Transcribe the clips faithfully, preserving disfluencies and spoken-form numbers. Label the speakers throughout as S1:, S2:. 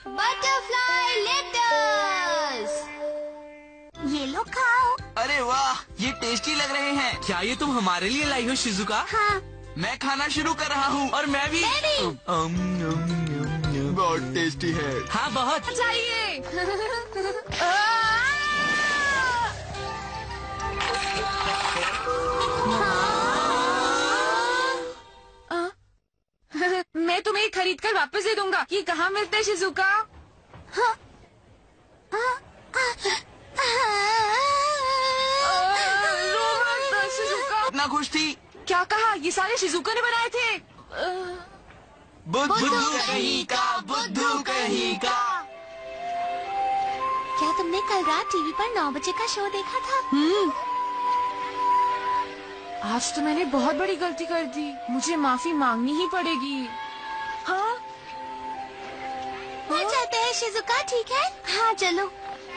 S1: Butterfly letters.
S2: ये लो खाओ।
S3: अरे वाह, ये टेस्टी लग रहे हैं। क्या ये तुम हमारे लिए लाई हो शिजुका?
S2: हाँ।
S3: मैं खाना शुरू कर रहा हूँ। और मैं भी। अम, अम, अम, बहुत टेस्टी है। हाँ बहुत।
S1: चाहिए।
S4: मैं तुम्हें खरीद कर वापस दे दूंगा। ये कहाँ मिलता है शिजुका?
S2: हाँ। हाँ।
S3: इतना खुश थी।
S4: क्या कहा? ये सारे शिजुका ने बनाए थे।
S3: बुद्धू कहीं का, बुद्धू कहीं का।
S2: क्या तुमने कल रात टीवी पर नौ बजे का शो देखा था?
S4: हम्म। आज तो मैंने बहुत बड़ी गलती कर दी। मुझे माफी मांगनी ही पड़ेगी। हाँ?
S2: मैं चाहते हैं शिजुका, ठीक है? हाँ चलो।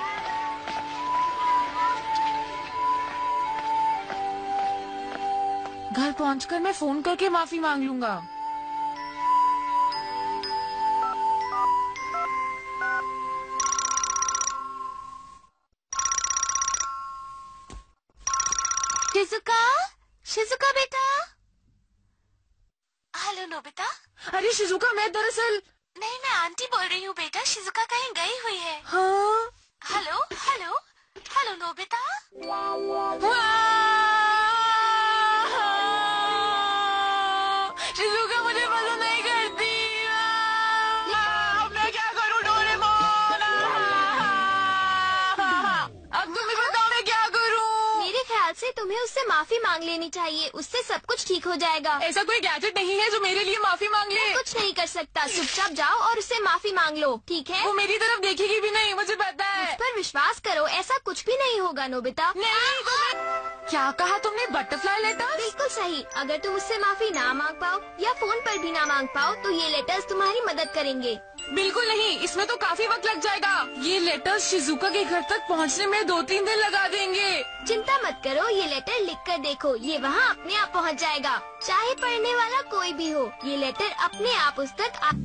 S4: घर पहुंचकर मैं फोन करके माफी मांग लूंगा।
S2: शिजुका, शिजुका बेटा। Hello Nobita.
S4: अरे शिजुका, मैं दरअसल
S2: नहीं, मैं आंटी बोल रही हूँ बेटा। शिजुका कहीं गई हुई है।
S4: हाँ?
S2: Hello hello hello Nobita.
S4: Shizuka मुझे पसंद नहीं करती। अब मैं क्या करूँ डोरेमोन? अब तुम ही बताओ मैं क्या करूँ?
S1: मेरे ख्याल से तुम्हें उससे माफी मांग लेनी चाहिए। उससे सब कुछ ठीक हो जाएगा।
S4: ऐसा कोई गैजेट नहीं है जो मेरे लिए माफी मांग ले।
S1: कुछ नहीं कर सकता। चुपचाप जाओ और उससे माफी मांग लो, ठीक है?
S4: वो मेरी तरफ देखेगी भी नहीं, मुझे पता है।
S1: उस पर विश्वास करो, ऐसा कुछ भी नहीं होगा नोबिता।
S4: नहीं, तुम्हें क्या कहा तुमने? Butterfly letters?
S1: बिल्कुल सही। अगर तुम उससे माफी ना मांग पाओ या फोन पर भी ना मांग पाओ तो ये लेटर्स तुम्हारी मदद करेंगे।
S4: बिल्कुल नहीं, इसमें तो काफी वक्त लग जाएगा। ये लेटर्स शिजुका के घर तक पहुंचने में दो तीन दिन लगा देंगे।
S1: चिंता मत करो, ये लेटर लिख कर देखो, ये वहाँ अपने आप पहुँच जाएगा। चाहे पढ़ने वाला कोई भी हो, ये लेटर अपने आप उस तक आ...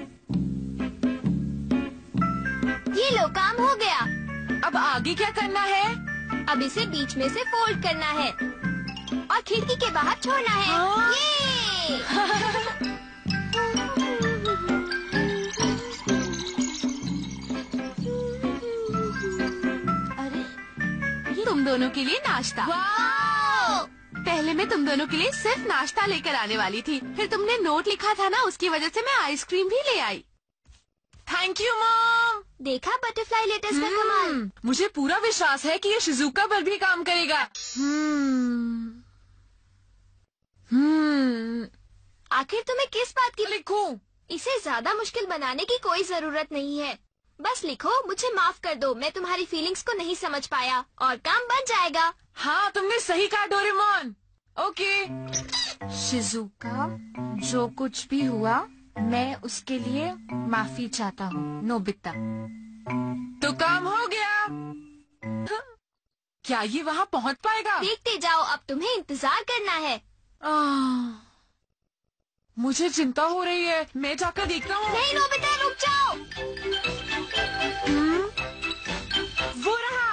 S1: ये लो, काम हो गया।
S4: अब आगे क्या करना है?
S1: अब इसे बीच में से फोल्ड करना है और खिड़की के बाहर छोड़ना है।
S4: हाँ?
S1: ये
S2: अरे, तुम दोनों के लिए नाश्ता। पहले मैं तुम दोनों के लिए सिर्फ नाश्ता लेकर आने वाली थी, फिर तुमने नोट लिखा था ना, उसकी वजह से मैं आइसक्रीम भी ले आई।
S4: Thank you mom.
S1: देखा बटरफ्लाई लेटर्स का कमाल।
S4: मुझे पूरा विश्वास है कि ये शिजुका पर भी काम करेगा। हम्म हम्म
S1: आखिर तुम्हें किस बात की?
S4: लिखूं?
S1: इसे ज्यादा मुश्किल बनाने की कोई जरूरत नहीं है। बस लिखो, मुझे माफ कर दो, मैं तुम्हारी फीलिंग्स को नहीं समझ पाया, और काम बन जाएगा।
S4: हाँ, तुमने सही कहा डोरेमोन। ओके। शिजुका, जो कुछ भी हुआ मैं उसके लिए माफी चाहता हूँ। नोबिता। तो काम हो गया। हाँ। क्या ये वहाँ पहुँच पाएगा?
S1: देखते जाओ, अब तुम्हें इंतजार करना है।
S4: आह, मुझे चिंता हो रही है। मैं जाकर देखता हूँ।
S1: नहीं नोबिता, रुक जाओ।
S4: हम्म, वो रहा।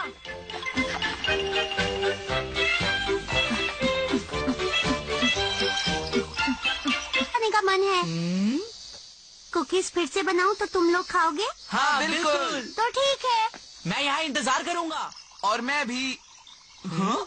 S2: खाने का मन है। कुकीज फिर से बनाऊं तो तुम लोग खाओगे?
S3: हाँ बिल्कुल।
S2: तो ठीक है।
S3: मैं यहाँ इंतजार करूँगा। और मैं भी। हाँ?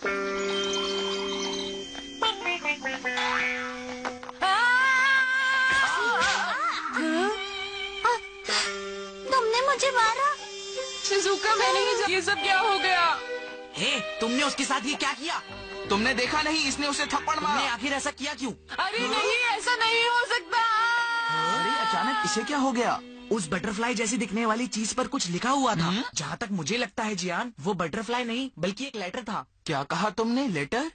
S2: तुमने मुझे मारा।
S4: शिजुका, मैंने ही। ये सब क्या हो गया?
S3: हे, तुमने उसके साथ ये क्या किया? तुमने देखा नहीं, इसने उसे थप्पड़ मारा। तुमने आखिर ऐसा किया क्यों?
S4: अरे नहीं, ऐसा नहीं हो सकता।
S3: अरे अचानक इसे क्या हो गया? उस बटरफ्लाई जैसी दिखने वाली चीज पर कुछ लिखा हुआ था। जहाँ तक मुझे लगता है जियान, वो बटरफ्लाई नहीं बल्कि एक लेटर था। क्या कहा तुमने? लेटर?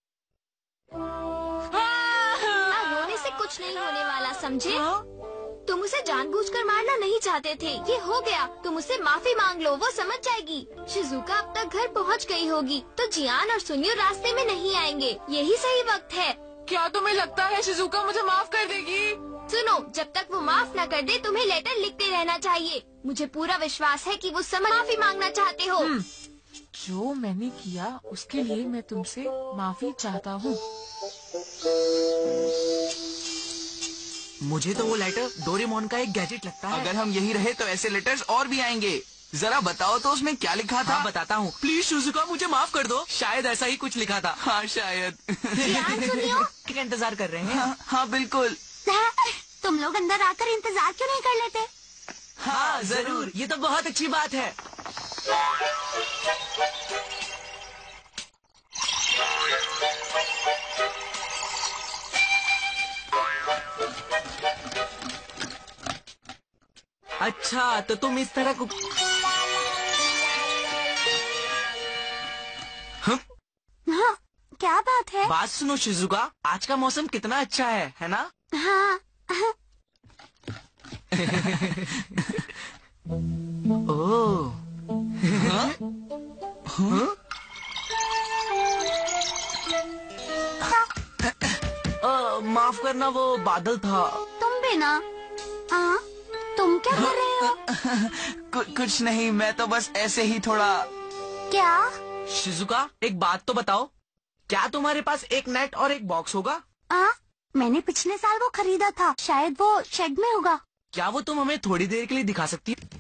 S1: अब रोने से कुछ नहीं होने वाला, समझे? तुम उसे जानबूझकर मारना नहीं चाहते थे, ये हो गया। तुम उससे माफी मांग लो, वो समझ जाएगी। शिजुका अब तक घर पहुंच गई होगी, तो जियान और सुनियो रास्ते में नहीं आएंगे। यही सही वक्त है।
S2: क्या तुम्हें लगता है शिजुका मुझे माफ कर देगी?
S1: सुनो, जब तक वो माफ न कर दे तुम्हें लेटर लिखते रहना चाहिए। मुझे पूरा विश्वास है कि वो समझ माफी मांगना चाहते हो।
S2: जो मैंने किया उसके लिए मैं तुमसे माफी चाहता हूँ।
S3: मुझे तो वो लेटर डोरेमोन का एक गैजेट लगता है।
S5: अगर हम यही रहे तो ऐसे लेटर्स और भी आएंगे। जरा बताओ तो उसमें क्या लिखा था?
S3: हाँ, बताता हूँ। प्लीज शिजुका मुझे माफ कर दो। शायद ऐसा ही कुछ लिखा था।
S5: हाँ शायद।
S1: जियान सुनियो।
S3: क्या इंतजार कर रहे हैं?
S5: हाँ, हाँ बिल्कुल।
S1: तुम लोग अंदर आकर इंतजार क्यों नहीं कर लेते?
S3: हाँ जरूर, ये तो बहुत अच्छी बात है। अच्छा, तो तुम इस तरह को
S1: हाँ, क्या बात है?
S3: बात सुनो शिजुका, आज का मौसम कितना अच्छा है, है ना?
S1: हाँ।
S3: ओह, हाँ? हाँ? अ, माफ करना, वो बादल था।
S1: तुम भी ना? हाँ, तुम क्या कर रहे हो?
S5: कु, कुछ नहीं, मैं तो बस ऐसे ही थोड़ा।
S1: क्या?
S3: शिजुका, एक बात तो बताओ, क्या तुम्हारे पास एक नेट और एक बॉक्स होगा?
S1: आ, मैंने पिछले साल वो खरीदा था, शायद वो शेड में होगा।
S3: क्या वो तुम हमें थोड़ी देर के लिए दिखा सकती हो?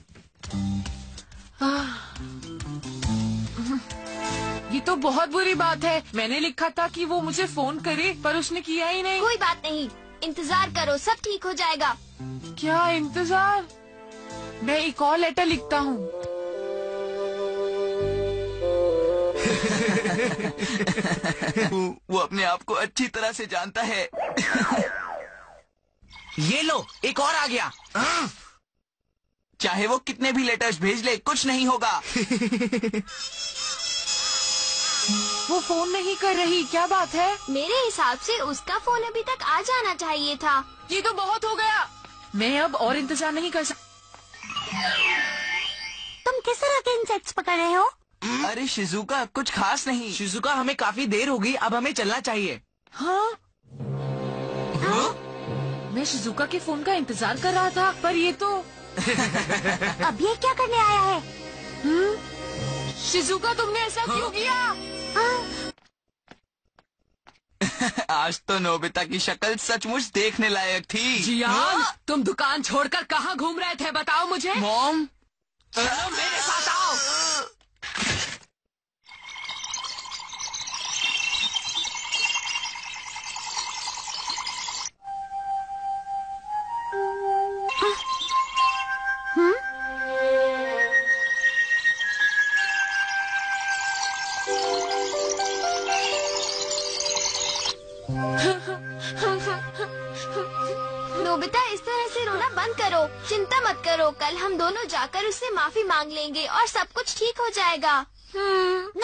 S2: ये तो बहुत बुरी बात है। मैंने लिखा था कि वो मुझे फोन करे, पर उसने किया ही नहीं।
S1: कोई बात नहीं, इंतजार करो, सब ठीक हो जाएगा।
S2: क्या इंतजार? मैं एक और लेटर लिखता हूँ।
S5: वो अपने आप को अच्छी तरह से जानता है।
S3: ये लो, एक और आ गया।
S5: चाहे वो कितने भी लेटर्स भेज ले, कुछ नहीं होगा।
S2: वो फोन नहीं कर रही, क्या बात है?
S1: मेरे हिसाब से उसका फोन अभी तक आ जाना चाहिए था।
S2: ये तो बहुत हो गया। मैं अब और इंतजार नहीं कर सकता।
S1: तुम किस तरह के इंसेक्ट्स पकड़ रहे हो?
S5: अरे शिजुका, कुछ खास नहीं।
S3: शिजुका, हमें काफी देर हो गई, अब हमें चलना चाहिए।
S2: हाँ?
S3: हाँ?
S2: मैं शिजुका के फोन का इंतजार कर रहा था, पर ये तो
S1: अब ये क्या करने आया है?
S2: हम्म? शिजुका, तुमने ऐसा
S3: हाँ?
S2: क्यों किया?
S1: हाँ?
S5: आज तो नोबिता की शक्ल सचमुच देखने लायक थी।
S2: जियान, तुम दुकान छोड़कर कहाँ घूम रहे थे, बताओ मुझे।
S5: मॉम,
S2: चलो मेरे साथ आओ।
S1: नोबिता, इस तरह से रोना बंद करो। चिंता मत करो, कल हम दोनों जाकर उससे माफी मांग लेंगे और सब कुछ ठीक हो जाएगा। हम्म।